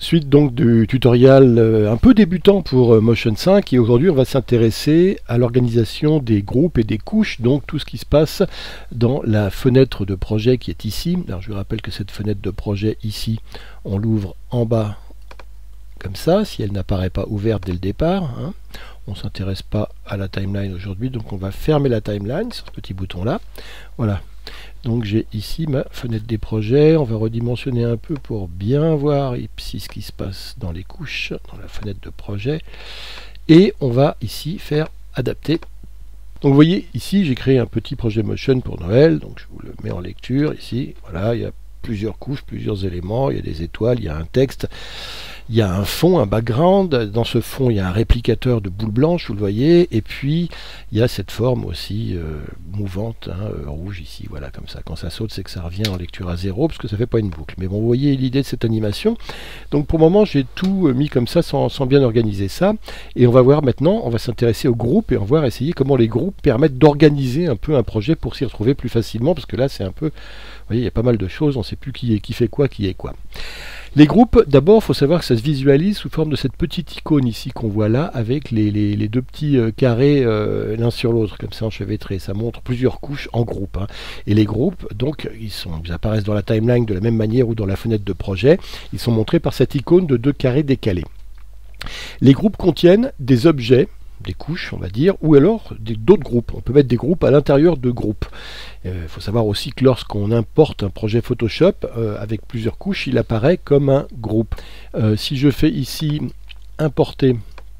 Suite donc du tutoriel un peu débutant pour Motion 5, et aujourd'hui on va s'intéresser à l'organisation des groupes et des couches, donc tout ce qui se passe dans la fenêtre de projet qui est ici. Alors je vous rappelle que cette fenêtre de projet ici, on l'ouvre en bas comme ça, si elle n'apparaît pas ouverte dès le départ, hein. On ne s'intéresse pas à la timeline aujourd'hui, donc on va fermer la timeline sur ce petit bouton là. Voilà. Donc j'ai ici ma fenêtre des projets, on va redimensionner un peu pour bien voir ici ce qui se passe dans les couches, dans la fenêtre de projet, et on va ici faire adapter. Donc vous voyez ici j'ai créé un petit projet Motion pour Noël, donc je vous le mets en lecture ici, voilà, il y a plusieurs couches, plusieurs éléments, il y a des étoiles, il y a un texte, il y a un fond, un background, dans ce fond il y a un réplicateur de boule blanche, vous le voyez, et puis il y a cette forme aussi mouvante, hein, rouge ici, voilà, comme ça, quand ça saute c'est que ça revient en lecture à 0, parce que ça fait pas une boucle, mais bon, vous voyez l'idée de cette animation. Donc pour le moment j'ai tout mis comme ça, sans bien organiser ça, et on va voir maintenant, on va s'intéresser aux groupes, et on va essayer comment les groupes permettent d'organiser un peu un projet pour s'y retrouver plus facilement, parce que là c'est un peu, vous voyez, il y a pas mal de choses, on ne sait plus qui fait quoi, qui est quoi. Les groupes, d'abord, il faut savoir que ça se visualise sous forme de cette petite icône ici qu'on voit là, avec les deux petits carrés l'un sur l'autre, comme ça enchevêtrés. Ça montre plusieurs couches en groupe, hein. Et les groupes, donc, ils apparaissent dans la timeline de la même manière ou dans la fenêtre de projet. Ils sont montrés par cette icône de deux carrés décalés. Les groupes contiennent des objets, des couches, on va dire, ou alors d'autres groupes. On peut mettre des groupes à l'intérieur de groupes. Il faut savoir aussi que lorsqu'on importe un projet Photoshop avec plusieurs couches, il apparaît comme un groupe. Si je fais ici importer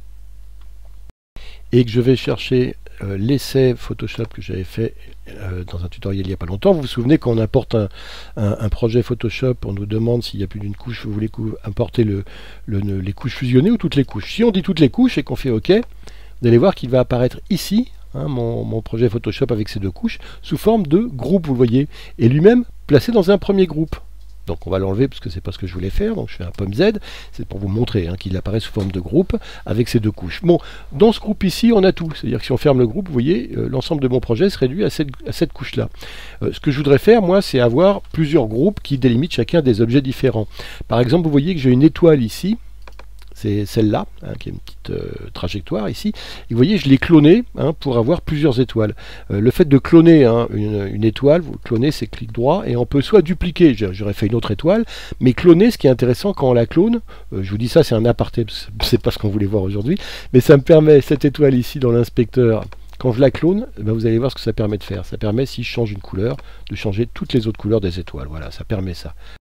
et que je vais chercher l'essai Photoshop que j'avais fait dans un tutoriel il n'y a pas longtemps, vous vous souvenez quand on importe un projet Photoshop, on nous demande s'il y a plus d'une couche, vous voulez importer les couches fusionnées ou toutes les couches. Si on dit toutes les couches et qu'on fait OK, vous allez voir qu'il va apparaître ici, hein, mon projet Photoshop avec ces deux couches, sous forme de groupe, vous voyez, et lui-même placé dans un premier groupe. Donc on va l'enlever parce que c'est pas ce que je voulais faire, donc je fais un pomme Z, c'est pour vous montrer hein, qu'il apparaît sous forme de groupe avec ces deux couches. Bon, dans ce groupe ici, on a tout, c'est-à-dire que si on ferme le groupe, vous voyez, l'ensemble de mon projet se réduit à cette couche-là. Ce que je voudrais faire, moi, c'est avoir plusieurs groupes qui délimitent chacun des objets différents. Par exemple, vous voyez que j'ai une étoile ici, c'est celle-là, hein, qui est une petite trajectoire ici. Et vous voyez, je l'ai clonée hein, pour avoir plusieurs étoiles. Le fait de cloner hein, une étoile, vous clonez, c'est clic droit, et on peut soit dupliquer, j'aurais fait une autre étoile, mais cloner, ce qui est intéressant quand on la clone, je vous dis ça, c'est un aparté, c'est pas ce qu'on voulait voir aujourd'hui, mais ça me permet, cette étoile ici dans l'inspecteur, quand je la clone, ben vous allez voir ce que ça permet de faire. Ça permet, si je change une couleur, de changer toutes les autres couleurs des étoiles. Voilà, ça permet ça.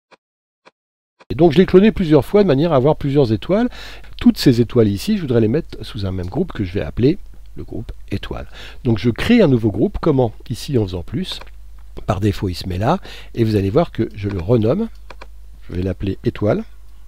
Et donc je l'ai cloné plusieurs fois de manière à avoir plusieurs étoiles. Toutes ces étoiles ici, je voudrais les mettre sous un même groupe que je vais appeler le groupe étoile. Donc je crée un nouveau groupe. Comment? Ici en faisant plus. Par défaut il se met là. Et vous allez voir que je le renomme. Je vais l'appeler étoile.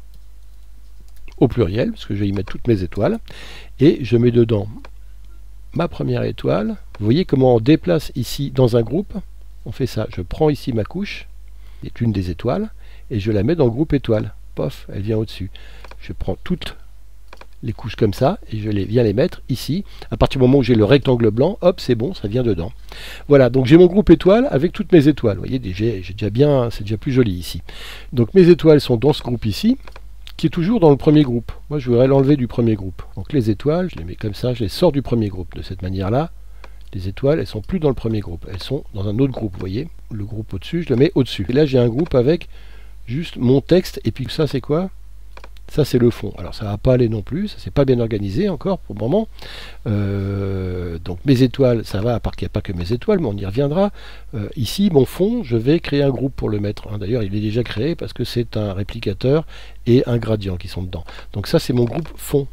Au pluriel, parce que je vais y mettre toutes mes étoiles. Et je mets dedans ma première étoile. Vous voyez comment on déplace ici dans un groupe? On fait ça. Je prends ici ma couche, qui est une des étoiles, et je la mets dans le groupe étoile. Pof, elle vient au-dessus. Je prends toutes les couches comme ça et je viens les mettre ici. À partir du moment où j'ai le rectangle blanc, hop, c'est bon, ça vient dedans. Voilà, donc j'ai mon groupe étoile avec toutes mes étoiles. Vous voyez, j'ai déjà bien, c'est déjà plus joli ici. Donc mes étoiles sont dans ce groupe ici, qui est toujours dans le premier groupe. Moi, je voudrais l'enlever du premier groupe. Donc les étoiles, je les mets comme ça, je les sors du premier groupe. De cette manière-là, les étoiles, elles sont plus dans le premier groupe. Elles sont dans un autre groupe, vous voyez. Le groupe au-dessus, je le mets au-dessus. Et là, j'ai un groupe avec juste mon texte, et puis ça c'est quoi? Ça c'est le fond. Alors ça va pas aller non plus, ça c'est pas bien organisé encore pour le moment. Donc mes étoiles, ça va, à part qu'il n'y a pas que mes étoiles, mais on y reviendra. Ici, mon fond, je vais créer un groupe pour le mettre. Hein. D'ailleurs, il est déjà créé parce que c'est un réplicateur et un gradient qui sont dedans. Donc ça c'est mon groupe fond,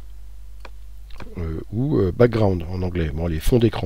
ou background en anglais, bon les fonds d'écran.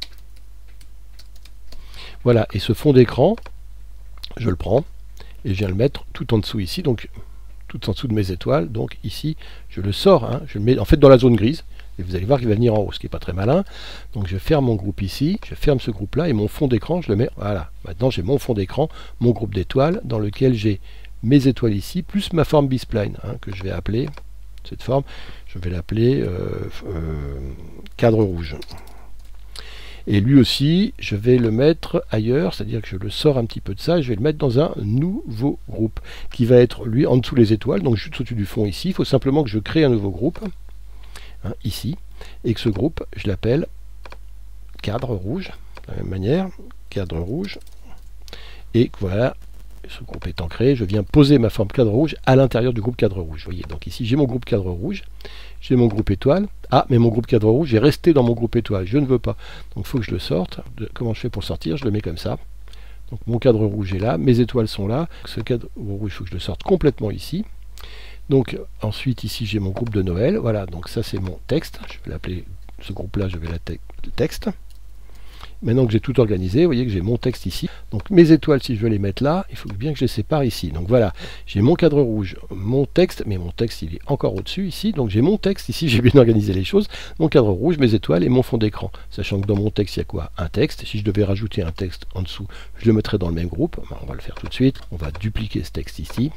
Voilà, et ce fond d'écran, je le prends, et je viens le mettre tout en dessous ici, donc tout en dessous de mes étoiles, donc ici je le sors, hein, je le mets en fait dans la zone grise, et vous allez voir qu'il va venir en haut, ce qui n'est pas très malin. Donc je ferme mon groupe ici, je ferme ce groupe là, et mon fond d'écran je le mets, voilà, maintenant j'ai mon fond d'écran, mon groupe d'étoiles, dans lequel j'ai mes étoiles ici, plus ma forme B-spline, hein, que je vais appeler, cette forme, je vais l'appeler cadre rouge. Et lui aussi, je vais le mettre ailleurs, c'est-à-dire que je le sors un petit peu de ça, et je vais le mettre dans un nouveau groupe, qui va être, lui, en dessous les étoiles, donc juste au-dessus du fond ici. Il faut simplement que je crée un nouveau groupe, hein, ici, et que ce groupe, je l'appelle cadre rouge, de la même manière, cadre rouge, et que voilà, ce groupe étant créé, je viens poser ma forme cadre rouge à l'intérieur du groupe cadre rouge. Vous voyez, donc ici j'ai mon groupe cadre rouge, j'ai mon groupe étoile. Ah, mais mon groupe cadre rouge est resté dans mon groupe étoile, je ne veux pas. Donc il faut que je le sorte. Comment je fais pour le sortir? Je le mets comme ça. Donc mon cadre rouge est là, mes étoiles sont là. Ce cadre rouge, il faut que je le sorte complètement ici. Donc ensuite ici j'ai mon groupe de Noël. Voilà, donc ça c'est mon texte. Je vais l'appeler, ce groupe-là, je vais l'appeler texte. Maintenant que j'ai tout organisé, vous voyez que j'ai mon texte ici. Donc mes étoiles, si je veux les mettre là, il faut bien que je les sépare ici. Donc voilà, j'ai mon cadre rouge, mon texte, mais mon texte il est encore au-dessus ici. Donc j'ai mon texte ici, j'ai bien organisé les choses. Mon cadre rouge, mes étoiles et mon fond d'écran. Sachant que dans mon texte, il y a quoi? Un texte. Si je devais rajouter un texte en dessous, je le mettrais dans le même groupe. On va le faire tout de suite. On va dupliquer ce texte ici.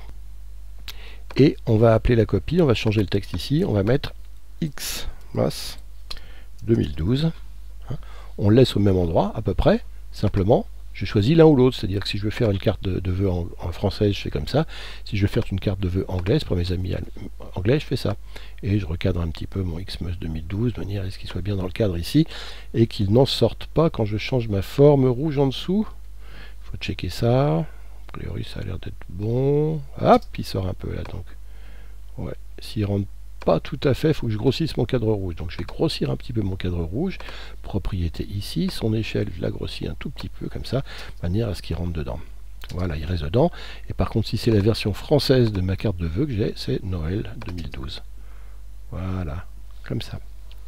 Et on va appeler la copie, on va changer le texte ici. On va mettre Xmas 2012. On le laisse au même endroit, à peu près, simplement, je choisis l'un ou l'autre, c'est-à-dire que si je veux faire une carte de vœux en français, je fais comme ça, si je veux faire une carte de vœux anglaise, pour mes amis anglais, je fais ça, et je recadre un petit peu mon Xmas 2012, de manière à ce qu'il soit bien dans le cadre ici, et qu'il n'en sorte pas quand je change ma forme rouge en dessous. Il faut checker ça, a priori ça a l'air d'être bon, hop, il sort un peu là, donc, ouais, s'il rentre pas tout à fait, il faut que je grossisse mon cadre rouge. Donc je vais grossir un petit peu mon cadre rouge. Propriété ici, son échelle, je la grossis un tout petit peu comme ça, de manière à ce qu'il rentre dedans. Voilà, il reste dedans. Et par contre, si c'est la version française de ma carte de vœux que j'ai, c'est Noël 2012. Voilà, comme ça.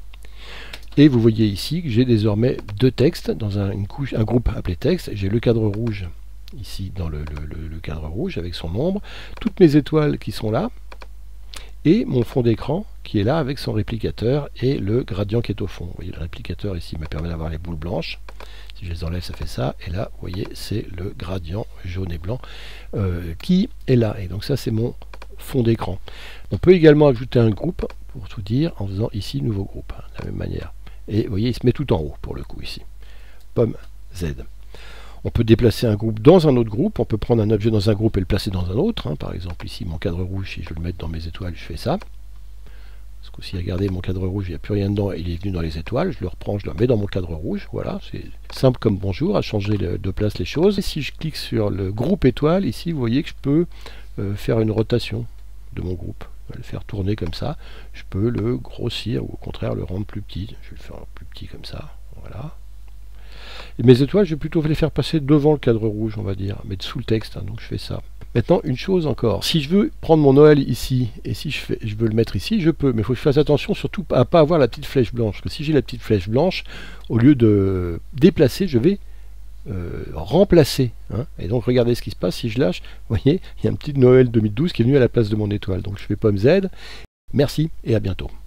Et vous voyez ici que j'ai désormais deux textes dans un groupe appelé texte. J'ai le cadre rouge ici dans le cadre rouge avec son ombre. Toutes mes étoiles qui sont là. Et mon fond d'écran qui est là avec son réplicateur et le gradient qui est au fond. Vous voyez, le réplicateur ici me permet d'avoir les boules blanches. Si je les enlève, ça fait ça. Et là, vous voyez, c'est le gradient jaune et blanc qui est là. Et donc ça, c'est mon fond d'écran. On peut également ajouter un groupe, pour tout dire, en faisant ici nouveau groupe, de la même manière. Et vous voyez, il se met tout en haut, pour le coup, ici. Pomme Z. On peut déplacer un groupe dans un autre groupe, on peut prendre un objet dans un groupe et le placer dans un autre. Hein. Par exemple, ici, mon cadre rouge, si je veux le mettre dans mes étoiles, je fais ça. Ce coup-ci, regardez, mon cadre rouge, il n'y a plus rien dedans, il est venu dans les étoiles. Je le reprends, je le mets dans mon cadre rouge. Voilà, c'est simple comme bonjour, à changer de place les choses. Et si je clique sur le groupe étoile, ici, vous voyez que je peux faire une rotation de mon groupe. Je vais le faire tourner comme ça. Je peux le grossir ou au contraire le rendre plus petit. Je vais le faire plus petit comme ça. Voilà. Et mes étoiles, je vais plutôt les faire passer devant le cadre rouge, on va dire, mettre sous le texte, hein, donc je fais ça. Maintenant, une chose encore, si je veux prendre mon Noël ici, et si je veux le mettre ici, je peux, mais il faut que je fasse attention surtout à ne pas avoir la petite flèche blanche, parce que si j'ai la petite flèche blanche, au lieu de déplacer, je vais remplacer. Hein, et donc regardez ce qui se passe, si je lâche, vous voyez, il y a un petit Noël 2012 qui est venu à la place de mon étoile, donc je fais pomme Z, merci et à bientôt.